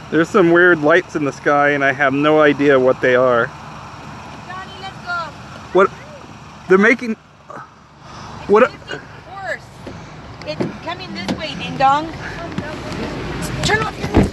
There's some weird lights in the sky and I have no idea what they are. Johnny, let's go. What? They're making... What? It's coming this way, ding dong. Turn off your